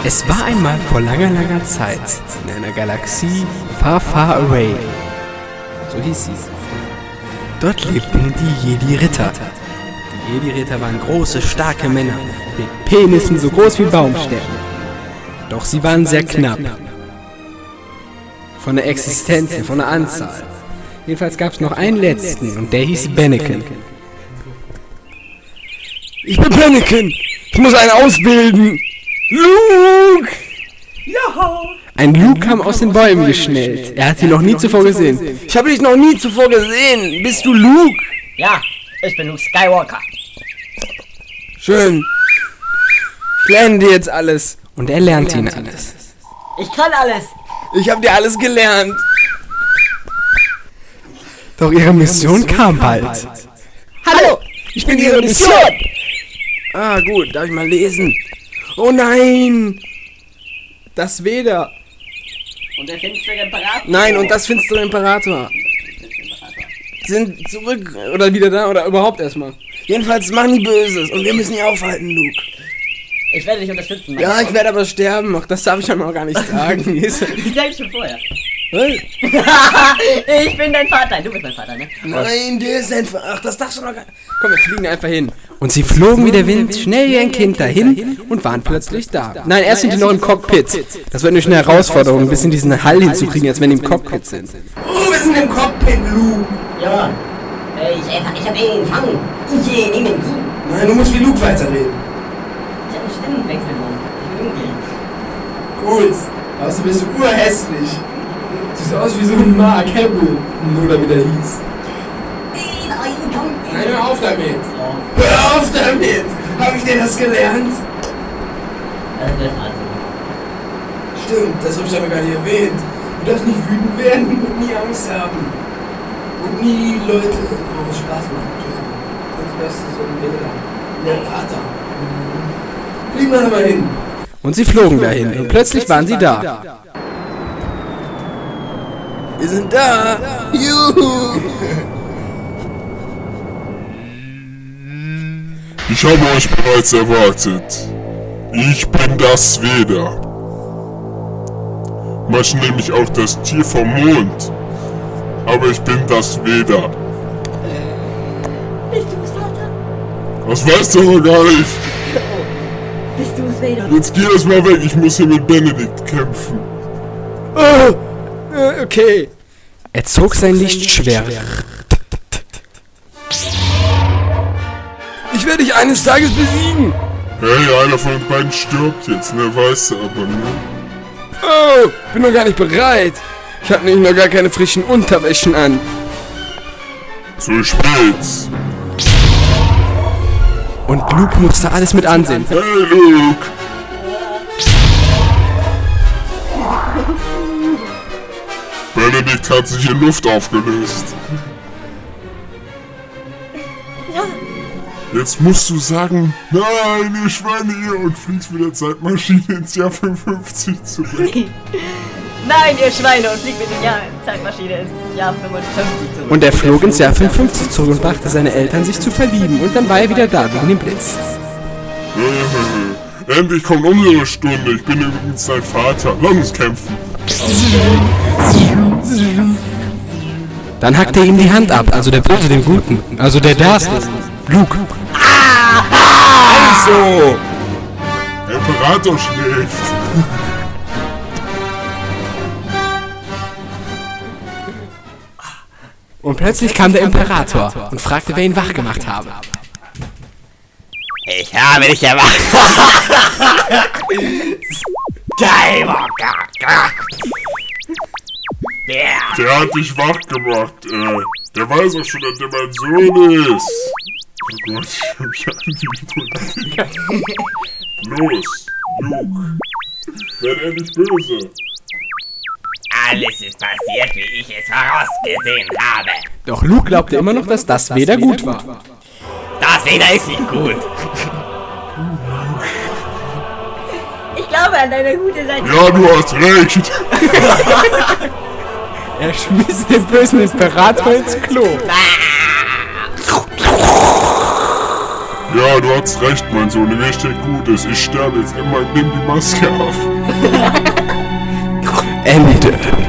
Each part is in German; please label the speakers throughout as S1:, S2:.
S1: Es war einmal vor langer, langer Zeit in einer Galaxie far, far away. So hieß sie. Dort lebten die Jedi-Ritter. Die Jedi-Ritter waren große, starke Männer mit Penissen so groß wie Baumstämme. Doch sie waren sehr knapp. Von der Existenz, von der Anzahl. Jedenfalls gab es noch einen letzten und der hieß Benniken. Ich bin Benniken! Ich muss einen ausbilden! Luke!
S2: Ja!
S1: Ein Luke kam aus den Bäumen geschnellt. Er hat sie noch nie zuvor gesehen. Ich habe dich noch nie zuvor gesehen. Bist du Luke?
S2: Ja, ich bin Luke Skywalker.
S1: Schön. Ich lerne dir jetzt alles. Und er lernt ihn alles.
S2: Ich kann alles.
S1: Ich habe dir alles gelernt. Doch ihre Mission kam bald.
S2: Hallo, ich bin Ihre Mission.
S1: Ah, gut, darf ich mal lesen? Oh nein! Das Vader.
S2: Und der finstere Imperator.
S1: Nein, und das finstere Imperator. Sind zurück oder wieder da oder überhaupt erstmal. Jedenfalls machen die Böses und wir müssen ihn aufhalten, Luke.
S2: Ich werde dich unterstützen.
S1: Ja, ich werde aber sterben. Ach, das darf ich ja noch gar nicht sagen.
S2: Ich sag schon vorher.
S1: Was?
S2: Ich bin dein Vater. Du bist mein Vater, ne?
S1: Nein, der ist ein... Ach, das darfst du noch gar nicht... Komm, wir fliegen einfach hin. Und sie flogen wie der Wind, schnell wie ein Kind dahin und waren plötzlich da. Nein, erst sind die noch im Cockpit. Das wird nämlich eine Herausforderung, ein bisschen diesen Hall hinzukriegen, als wenn die im Cockpit sind. Oh, wir sind im Cockpit, Luke.
S2: Ja. Ich hab ihn gefangen. Ich nehme ihn.
S1: Nein, du musst wie Luke weiterreden.
S2: Ich hab einen Stimmenwechsel. Ich bin
S1: Gut.
S2: unglücklich.
S1: Also bist du urhässlich. Siehst aus wie so ein Mark Hamill. Oder wie der hieß. Nein, hör auf damit! Hör auf damit! Hab ich dir das gelernt?
S2: Das ist also.
S1: Stimmt, das hab ich aber gar nicht erwähnt. Du darfst nicht wütend werden und nie Angst haben. Und nie Leute Spaß machen dürfen. Das ist so ein Bilder. Der Vater. Fliegen wir mal hin. Und sie flogen dahin und plötzlich waren sie da. Wir sind da! Juhu!
S3: Ich habe euch bereits erwartet. Ich bin das Vader. Manche nennen mich auch das Tier vom Mond. Aber ich bin das Vader.
S2: Bist du es, Vater?
S3: Das weißt du noch gar nicht.
S2: Bist du es, Vader?
S3: Jetzt geh erst mal weg, ich muss hier mit Benedikt kämpfen.
S1: Okay. Er zog sein Lichtschwert. Ich werde dich eines Tages besiegen.
S3: Hey, einer von uns beiden stirbt jetzt, ne? Weißt du aber, ne?
S1: Oh, bin noch gar nicht bereit. Ich habe nämlich noch gar keine frischen Unterwäschen an.
S3: Zu spät.
S1: Und Luke musste alles mit ansehen.
S3: Hey, Luke. Benedikt hat sich in Luft aufgelöst.
S2: Ja.
S3: Jetzt musst du sagen, nein, ihr Schweine, ihr, und fliegst mit der Zeitmaschine ins Jahr 55 zurück.
S2: Nein, ihr Schweine, und fliegt mit der Zeitmaschine ins Jahr 55 zurück.
S1: Und er flog ins Jahr 55 zurück und brachte seine Eltern, sich zu verlieben. Und dann war er wieder da, wegen dem Blitz.
S3: Endlich kommt unsere Stunde. Ich bin übrigens dein Vater. Lass uns kämpfen.
S1: Dann hackte er ihm die Hand ab, also der Böse dem Guten. Also der Darth. Luke.
S3: Also! Der Imperator schläft.
S1: Und plötzlich kam der Imperator und fragte, wer ihn wach gemacht habe.
S2: Ich habe dich erwacht. Skywalker.
S3: Der hat dich wach gemacht, Der weiß auch schon, dass der mein Sohn ist. Oh Gott, ich hab mich an die Los, Luke. Werd endlich böse.
S2: Alles ist passiert, wie ich es vorausgesehen habe.
S1: Doch Luke glaubte immer noch, dass das Vader gut war.
S2: Das Vader ist nicht gut. Ich glaube an deine gute Seite.
S3: Ja, du hast recht.
S1: Er schmiss den bösen Imperator ins Klo.
S3: Ja, du hast recht, mein Sohn, mir steht Gutes. Ich sterbe jetzt immer, nimm die Maske auf.
S4: Ende.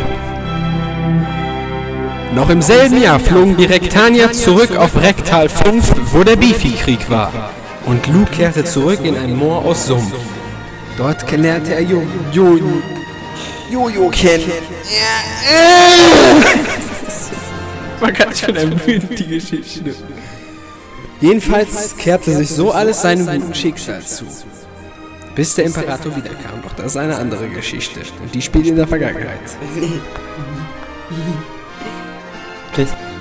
S4: Noch im selben Jahr flogen die Rektanier zurück auf Rektal 5, wo der Beefy-Krieg war. Und Luke kehrte zurück in ein Moor aus Sumpf. Dort lernte er Jojo kennen. Man kann schon ermüden, die Geschichte. Jedenfalls kehrte sich so alles seinem guten Schicksal zu. Bis der Imperator wiederkam. Doch das ist eine andere Geschichte. Und die spielt in der Vergangenheit.
S2: Tschüss.